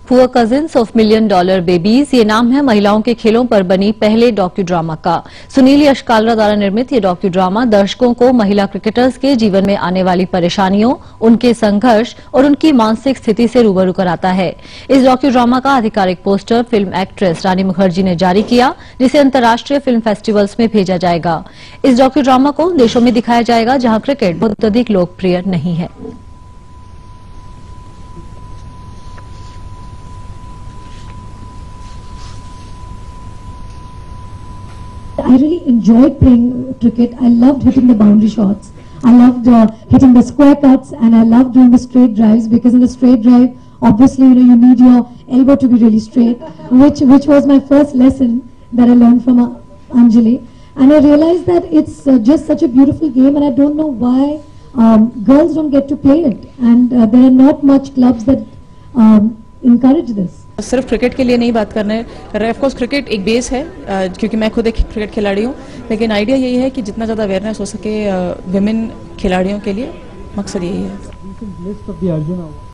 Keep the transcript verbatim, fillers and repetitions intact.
Poor cousins of million dollar babies, ये नाम है महिलाओं के खेलों पर बनी पहले डॉक्यू ड्रामा का। सुनील यश कालरा द्वारा निर्मित ये डॉक्यू ड्रामा दर्शकों को महिला क्रिकेटर्स के जीवन में आने वाली परेशानियों, उनके संघर्ष और उनकी मानसिक स्थिति से रूबरू कराता है। इस डॉक्यू ड्रामा का आधिकारिक poster film actress Rani Mukherjee ने जारी किया, जिसे अंतर्राष्ट्रीय फिल्म फेस्टिवल्स में भेजा जाएगा। इस डॉक्यू ड्रामा को देशों में दिखाया जाएगा जहां क्रिकेट बहुत अधिक लोकप्रिय नहीं है। I really enjoyed playing cricket. I loved hitting the boundary shots. I loved uh, hitting the square cuts, and I loved doing the straight drives, because in the straight drive, obviously, you know, you need your elbow to be really straight, which which was my first lesson that I learned from uh, Anjali. And I realized that it's uh, just such a beautiful game, and I don't know why um, girls don't get to play it. And uh, there are not much clubs that um, encourage this. सिर्फ cricket के लिए नहीं बात करना है, of course cricket एक base है, क्योंकि मैं खुद एक क्रिकेट खिलाड़ी हूँ, लेकिन आइडिया यही है कि जितना ज़्यादा अवेयरनेस हो सके विमेन खिलाड़ियों के लिए, मकसद यही है।